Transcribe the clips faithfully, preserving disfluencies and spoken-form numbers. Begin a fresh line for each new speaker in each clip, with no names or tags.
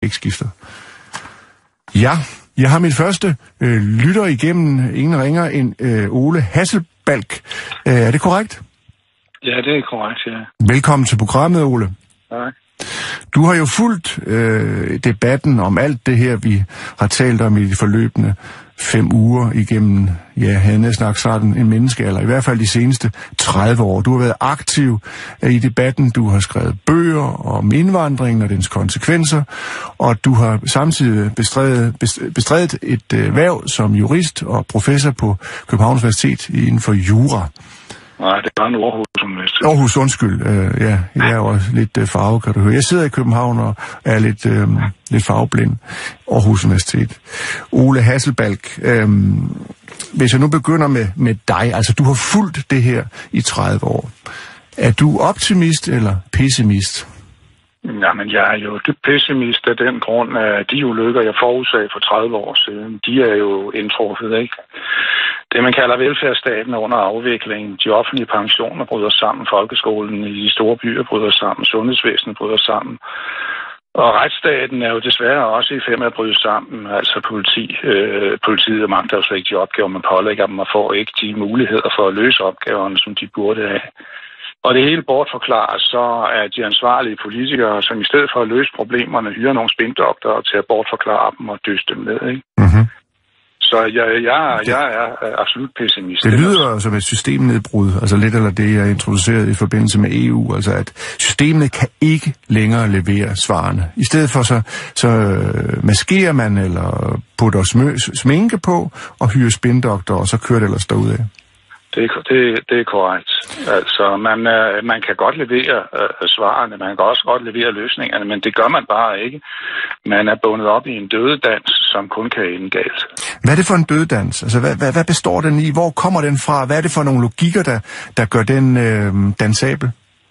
ikke skifter. Ja, jeg har mit første øh, lytter igennem, ingen ringer end øh, Ole Hasselbalch. Øh, er det korrekt?
Ja, det er korrekt, ja.
Velkommen til programmet, Ole.
Tak.
Du har jo fulgt øh, debatten om alt det her, vi har talt om i de forløbende fem uger igennem, ja, havde næsten sagt en menneskealder, i hvert fald de seneste tredive år. Du har været aktiv øh, i debatten, du har skrevet bøger om indvandringen og dens konsekvenser, og du har samtidig bestrædet, bestrædet et øh, værv som jurist og professor på Københavns Universitet inden for jura.
Nej, det var en Aarhus Universitet.
Aarhus, undskyld. Uh, ja, jeg er jo lidt uh, farve, kan du høre. Jeg sidder i København og er lidt, uh, lidt farveblind. Aarhus Universitet. Ole Hasselbalch, uh, hvis jeg nu begynder med, med dig, altså du har fulgt det her i tredive år. Er du optimist eller pessimist?
Jamen, jeg er jo dybt pessimist af den grund, at de ulykker, jeg forudsagde for tredive år siden, de er jo indtruffet, ikke? Det, man kalder velfærdsstaten under afviklingen, de offentlige pensioner bryder sammen, folkeskolen i de store byer bryder sammen, sundhedsvæsenet bryder sammen. Og retsstaten er jo desværre også i færd med at bryde sammen. Altså politi, øh, politiet magter jo slet ikke de opgaver, man pålægger dem, og får ikke de muligheder for at løse opgaverne, som de burde have. Og det hele bortforklares så af de ansvarlige politikere, som i stedet for at løse problemerne, hyrer nogle spindoktorer til at bortforklare dem og dyste dem ned, ikke? Mm-hmm. Så jeg, jeg, jeg er absolut pessimist.
Det lyder som et systemnedbrud, altså lidt eller det, jeg introducerede i forbindelse med E U, altså at systemet kan ikke længere levere svarene. I stedet for så, så maskerer man eller putter sminke på og hyrer spindoktorer, og så kører det ellers derudad.
Det er, det, det er korrekt. Altså, man, man kan godt levere uh, svarene, man kan også godt levere løsningerne, men det gør man bare ikke. Man er bundet op i en dødedans, som kun kan ende galt.
Hvad er det for en dødedans? Altså, hvad, hvad, hvad består den i? Hvor kommer den fra? Hvad er det for nogle logikker, der, der gør den øh, dansabel?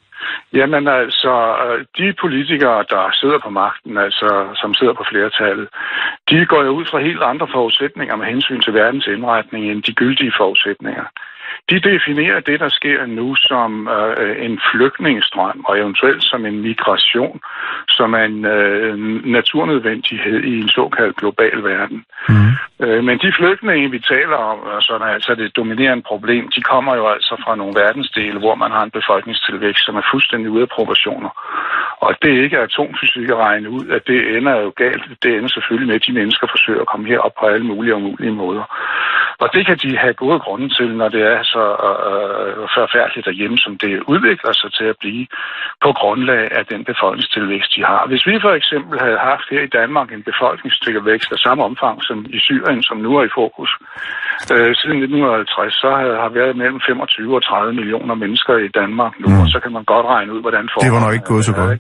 Jamen altså, de politikere, der sidder på magten, altså som sidder på flertallet, de går jo ud fra helt andre forudsætninger med hensyn til verdens indretning end de gyldige forudsætninger. De definerer det, der sker nu, som øh, en flygtningestrøm, og eventuelt som en migration, som er en øh, naturnødvendighed i en såkaldt global verden. Mm. Øh, men de flygtninge, vi taler om, som er altså det dominerende problem, de kommer jo altså fra nogle verdensdele, hvor man har en befolkningstilvækst, som er fuldstændig ude af proportioner. Og det er ikke atomfysik at regne ud, at det ender jo galt. Det ender selvfølgelig med, at de mennesker forsøger at komme herop på alle mulige og mulige måder. Og det kan de have gode grunde til, når det er så øh, forfærdeligt derhjemme, som det udvikler sig til at blive på grundlag af den befolkningstilvækst, de har. Hvis vi for eksempel havde haft her i Danmark en befolkningstilvækst af samme omfang som i Syrien, som nu er i fokus, øh, siden nitten halvtreds, så har været mellem femogtyve og tredive millioner mennesker i Danmark nu, mm. og så kan man godt regne ud, hvordan det
Det var nok ikke gået så godt.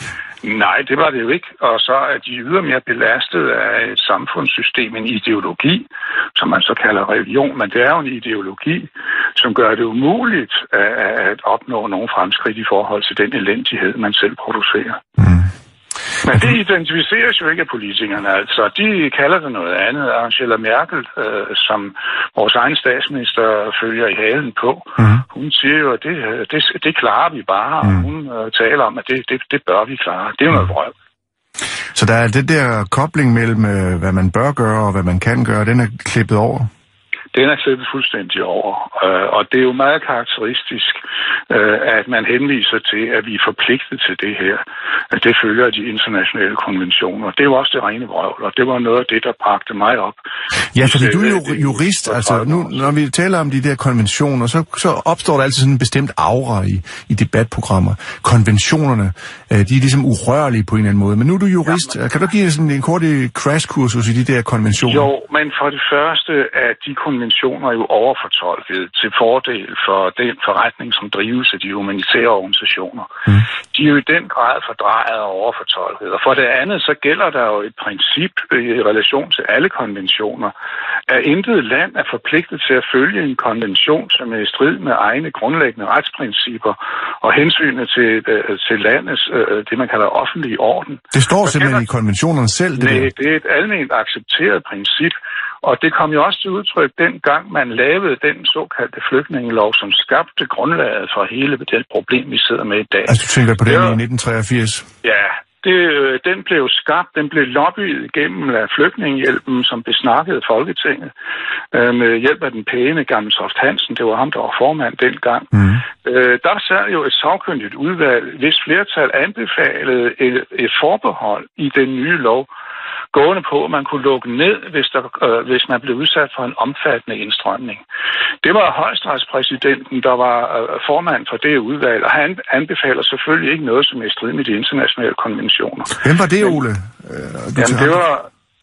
Nej, det var det jo ikke. Og så er de ydermere belastet af et samfundssystem, en ideologi, som man så kalder religion, men det er jo en ideologi, som gør det umuligt at opnå nogle fremskridt i forhold til den elendighed, man selv producerer. Mm. Men det identificeres jo ikke af politikerne, altså. De kalder det noget andet. Angela Merkel, øh, som vores egen statsminister følger i halen på, mm. hun siger jo, at det, det, det klarer vi bare, mm. og hun øh, taler om, at det, det, det bør vi klare. Det er jo noget vrøv.
Så der er det der kobling mellem, øh, hvad man bør gøre og hvad man kan gøre, den er klippet over?
Den er klippet fuldstændig over, og det er jo meget karakteristisk, at man henviser til, at vi er forpligtet til det her. Det følger de internationale konventioner. Det var også det rene vrøvl, og det var noget af det, der bragte mig op.
Ja, fordi du er jo jurist, altså nu, når vi taler om de der konventioner, så, så opstår der altid sådan en bestemt aura i, i debatprogrammer. Konventionerne, de er ligesom urørlige på en eller anden måde, men nu er du jurist. Ja, men... Kan du give sådan en kort crashkursus i de der konventioner?
Jo, men for det første er de konventioner konventioner er jo overfortolket til fordel for den forretning, som drives af de humanitære organisationer. Mm. De er jo i den grad fordrejet og overfortolket. Og for det andet, så gælder der jo et princip i relation til alle konventioner, at intet land er forpligtet til at følge en konvention, som er i strid med egne grundlæggende retsprincipper og hensynet til, til landets, det man kalder offentlig orden.
Det står så simpelthen i konventionerne selv? Det
nej, det er et alment accepteret princip. Og det kom jo også til udtryk dengang, man lavede den såkaldte flygtningelov, som skabte grundlaget for hele det problem, vi sidder med i dag.
Altså, du tænker på det i nitten treogfirs?
Ja, det, den blev skabt, den blev lobbyet igennem af Flygtningehjælpen, som besnakkede Folketinget øh, med hjælp af den pæne Gammeltoft Hansen. Det var ham, der var formand dengang. Mm. Øh, der sad jo et sagkyndigt udvalg, hvis flertal anbefalede et, et forbehold i den nye lov, gående på, at man kunne lukke ned, hvis, der, øh, hvis man blev udsat for en omfattende indstrømning. Det var højesteretspræsidenten, der var øh, formand for det udvalg, og han anbefaler selvfølgelig ikke noget, som er i strid med de internationale konventioner.
Hvem var det, Ole?
Øh, jamen, det var,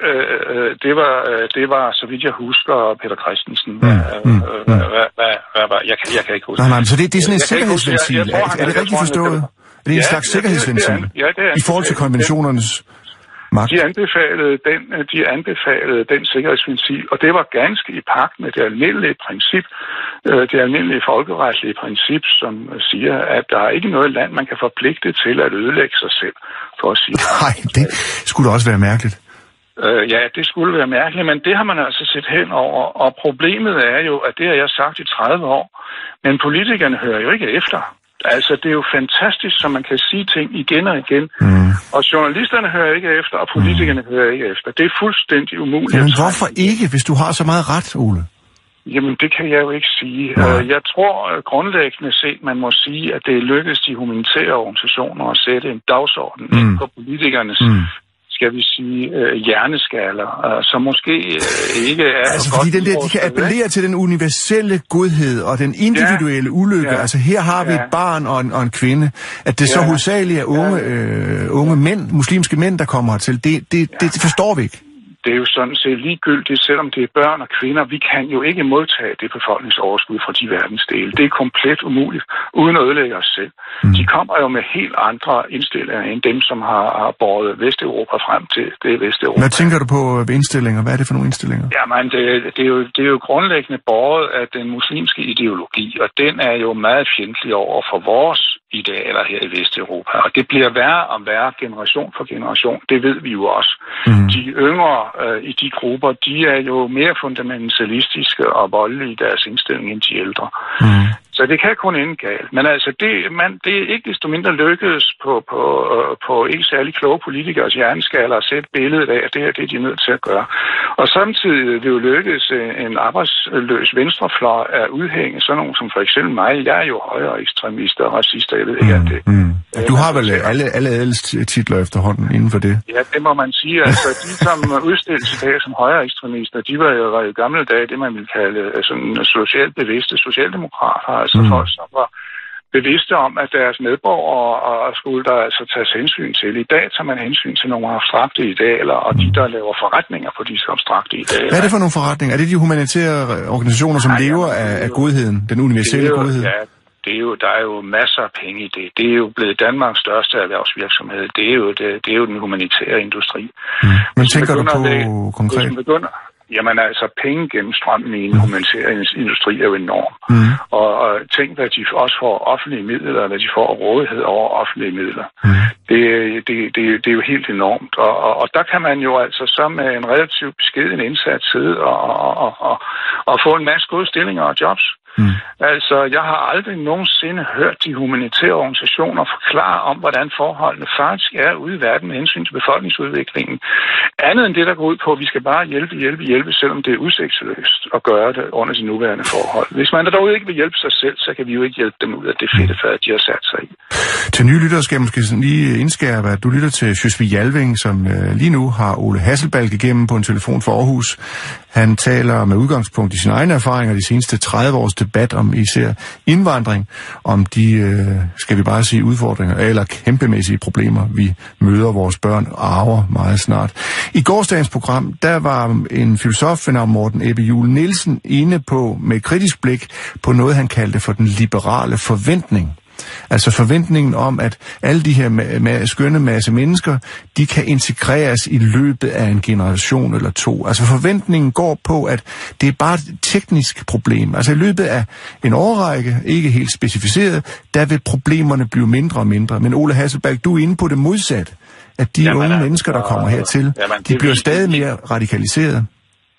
øh, det, var, øh, det var, så vidt jeg husker, Peter Christensen. Mm, mm, mm. Hvad, hvad, hvad, hvad var, jeg, jeg kan ikke huske.
Nej, nej, så det, det er sådan en sikkerhedsventil. Jeg, jeg tror, er det rigtigt forstået? Er det en slags sikkerhedsventil
ja, det er,
i forhold til konventionernes magt?
De anbefalede den, de anbefalede den sikkerhedsventil, og det var ganske i pagt med det almindelige princip, det almindelige folkeretlige princip, som siger, at der er ikke noget land, man kan forpligte til at ødelægge sig selv, for at sige.
Nej, det skulle da også være mærkeligt.
Øh, ja, det skulle være mærkeligt, men det har man altså set hen over, og problemet er jo, at det har jeg sagt i tredive år, men politikerne hører jo ikke efter. Altså, det er jo fantastisk, så man kan sige ting igen og igen. Mm. Og journalisterne hører ikke efter, og politikerne mm. hører ikke efter. Det er fuldstændig umuligt.
Men hvorfor ikke, hvis du har så meget ret, Ole?
Jamen, det kan jeg jo ikke sige. Nej. Jeg tror grundlæggende set, man må sige, at det er lykkedes de humanitære organisationer at sætte en dagsorden mm. ind på politikernes mm. skal vi sige, øh, hjerneskaller, øh, som måske øh, ikke er...
Altså, fordi den der, de kan appellere til den universelle godhed og den individuelle ja, ulykke. Ja, altså, her har vi ja. et barn og en, og en kvinde. At det ja, så hovedsageligt er unge, øh, unge mænd, muslimske mænd, der kommer hertil, det, det, ja. det, det forstår vi ikke.
Det er jo sådan set ligegyldigt, selvom det er børn og kvinder. Vi kan jo ikke modtage det befolkningsoverskud fra de verdensdele. Det er komplet umuligt, uden at ødelægge os selv. Mm. De kommer jo med helt andre indstillinger end dem, som har, har båret Vesteuropa frem til det Vesteuropa.
Hvad tænker du på indstillinger? Hvad er det for nogle indstillinger?
Jamen, det, det, er jo, det er jo grundlæggende båret af den muslimske ideologi, og den er jo meget fjendtlig over for vores idealer her i Vesteuropa. Og det bliver værre og værre generation for generation. Det ved vi jo også. Mm. De yngre øh, i de grupper, de er jo mere fundamentalistiske og voldelige i deres indstilling end de ældre. Mm. Så det kan kun ende galt. Men altså, det, man, det er ikke desto mindre lykkedes på, på, øh, på ikke særlig kloge politikers hjerneskaller at sætte billedet af, at det her det er de nødt til at gøre. Og samtidig vil jo lykkes en arbejdsløs venstrefløj at udhænge sådan nogen som for eksempel mig. Jeg er jo højere ekstremist og racist, jeg ved ikke, mm, at det...
Mm. Du har vel alle, alle adels titler efterhånden inden for det?
Ja, det må man sige. Altså, de som udstilles i dag som højere ekstremister, de var jo, var jo gamle dage det, man ville kalde sådan socialt bevidste socialdemokrater. Altså mm. folk, som var bevidste om, at deres medborgere og skulle der altså tages hensyn til. I dag tager man hensyn til nogle abstrakte idealer, og de, der laver forretninger på disse abstrakte idealer.
Hvad er det for nogle forretninger? Er det de humanitære organisationer, som Nej, lever af, af godheden, den universelle
jo,
godhed?
Ja, det er jo, der er jo masser af penge i det. Det er jo blevet Danmarks største erhvervsvirksomhed. Det er jo, det, det er jo den humanitære industri.
Mm. Men tænker du på konkret?
Jamen altså, pengegennemstrømmen i en humanitær industri er jo enorm. Mm. Og, og tænk, hvad de også får offentlige midler, hvad de får rådighed over offentlige midler. Mm. Det, det, det, det er jo helt enormt. Og, og, og der kan man jo altså så med en relativt beskeden indsats sidde og, og, og, og, og få en masse gode stillinger og jobs. Mm. Altså, jeg har aldrig nogensinde hørt de humanitære organisationer forklare om, hvordan forholdene faktisk er ude i verden med hensyn til befolkningsudviklingen. Andet end det, der går ud på, at vi skal bare hjælpe, hjælpe, hjælpe, selvom det er udsigtsløst at gøre det under de nuværende forhold. Hvis man derude ikke vil hjælpe sig selv, så kan vi jo ikke hjælpe dem ud af det fedtefad, de har sat sig i.
Til nye lyttere skal jeg måske lige indskærpe, at du lytter til Sjøsvig Jalving, som øh, lige nu har Ole Hasselbalch igennem på en telefon fra Aarhus. Han taler med udgangspunkt i sine egne erfaringer de seneste tredive års debat om især indvandring, om de, øh, skal vi bare sige, udfordringer eller kæmpemæssige problemer, vi møder vores børn og arver meget snart. I gårsdagens program, der var en filosof ved navn Morten Ebbe Juel Nielsen inde på med et kritisk blik på noget, han kaldte for den liberale forventning. Altså forventningen om, at alle de her ma- ma- skønne masse mennesker, de kan integreres i løbet af en generation eller to. Altså forventningen går på, at det er bare et teknisk problem. Altså i løbet af en årrække, ikke helt specificeret, der vil problemerne blive mindre og mindre. Men Ole Hasselbalch, du er inde på det modsatte, at de jamen, unge mennesker, der kommer hertil, jamen, de bliver stadig mere radikaliseret.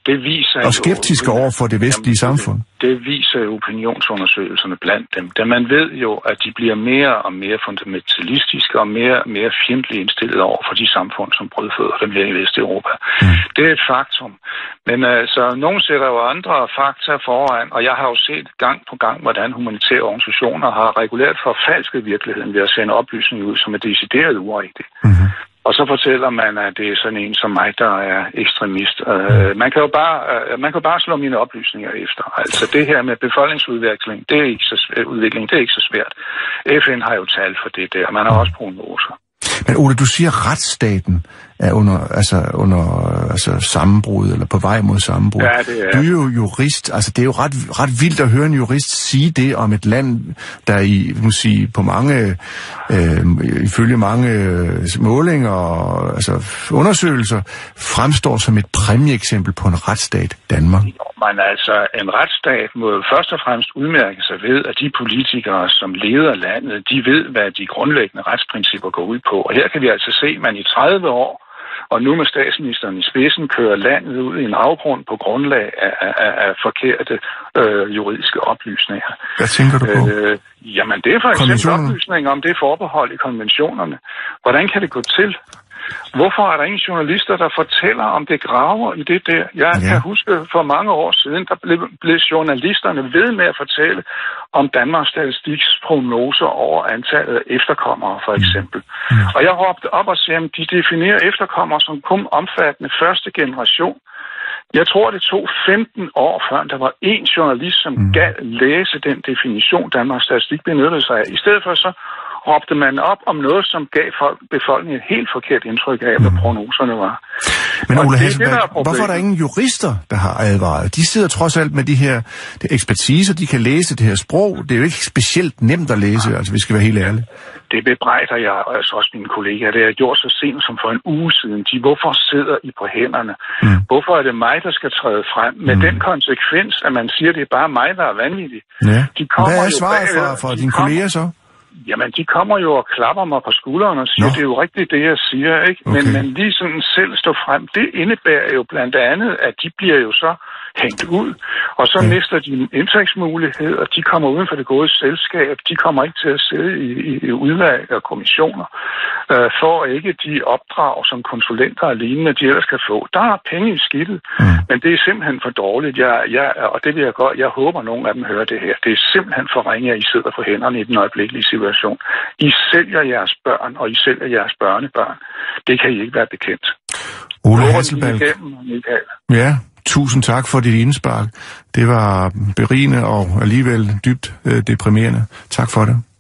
Det viser
og skeptiske
jo,
over for det vestlige
jamen,
samfund.
Det, det viser jo opinionsundersøgelserne blandt dem. Da man ved jo, at de bliver mere og mere fundamentalistiske og mere og mere fjendtligt indstillet over for de samfund, som brødføder dem her i Vesteuropa. Mm. Det er et faktum. Men altså, nogen sætter jo andre fakta foran, og jeg har jo set gang på gang, hvordan humanitære organisationer har regulært forfalsket virkeligheden ved at sende oplysninger ud, som er decideret urigtigt. Mm-hmm. Og så fortæller man, at det er sådan en som mig, der er ekstremist. Uh, man kan jo bare, uh, man kan bare slå mine oplysninger efter. Altså det her med befolkningsudvikling, det er ikke så svært. Udvikling, det er ikke så svært. F N har jo tal for det der. Man har også prognoser.
Men Ole, du siger, at retsstaten er under, altså, under altså, sammenbrud, eller på vej mod sammenbrud.
Ja, det er.
Du er jo jurist. Altså, det er jo ret, ret vildt at høre en jurist sige det om et land, der i, må sige, på mange, øh, ifølge mange målinger og altså, undersøgelser, fremstår som et præmieeksempel på en retsstat, Danmark.
Men altså, en retsstat må først og fremmest udmærke sig ved, at de politikere, som leder landet, de ved, hvad de grundlæggende retsprincipper går ud på. Og her kan vi altså se, at man i tredive år, og nu med statsministeren i spidsen, kører landet ud i en afgrund på grundlag af, af, af forkerte øh, juridiske oplysninger.
Hvad tænker du på?
Øh, jamen, det er for eksempel oplysninger om det forbehold i konventionerne. Hvordan kan det gå til? Hvorfor er der ingen journalister, der fortæller om det graver i det der? Jeg ja. kan huske for mange år siden, der blev, blev journalisterne ved med at fortælle om Danmarks Statistiks prognoser over antallet af efterkommere, for eksempel. Mm. Mm. Og jeg råbte op og sagde, at de definerer efterkommere som kun omfattende første generation. Jeg tror, det tog femten år, før der var én journalist, som mm. gav læse den definition, Danmarks Statistik benyttede sig af. I stedet for så råbte man op om noget, som gav folk, befolkningen et helt forkert indtryk af, hvad mm. prognoserne var.
Men Ole Hasselbalch, hvorfor er der ingen jurister, der har advaret? De sidder trods alt med de her de ekspertiser, de kan læse det her sprog. Det er jo ikke specielt nemt at læse, ja. altså vi skal være helt ærlige.
Det bebrejder jeg altså også mine kollegaer. Det har jeg gjort så sent som for en uge siden. De, hvorfor sidder I på hænderne? Mm. Hvorfor er det mig, der skal træde frem? Med mm. den konsekvens, at man siger, at det er bare mig, der er vanvittig.
Ja. De Hvad er svaret fra, fra dine kolleger så?
Jamen, de kommer jo og klapper mig på skulderen og siger, Nå. det er jo rigtigt det, jeg siger, ikke? Okay. Men, men lige sådan selv stå frem, det indebærer jo blandt andet, at de bliver jo så hængt ud, og så ja. mister de en indtægtsmulighed, og de kommer uden for det gode selskab, de kommer ikke til at sidde i, i, i udvalg og kommissioner, øh, for ikke de opdrag som konsulenter og lignende, de ellers kan få. Der er penge i skidtet, mm. men det er simpelthen for dårligt, jeg, jeg, og det vil jeg godt, jeg håber, at nogen af dem hører det her. Det er simpelthen for ringe, at I sidder på hænderne i den øjeblikkelige situation. I sælger jeres børn, og I sælger jeres børnebørn. Det kan I ikke være bekendt.
Ole Hasselbalch. Ja. Tusind tak for dit indspark. Det var berigende og alligevel dybt øh, deprimerende. Tak for det.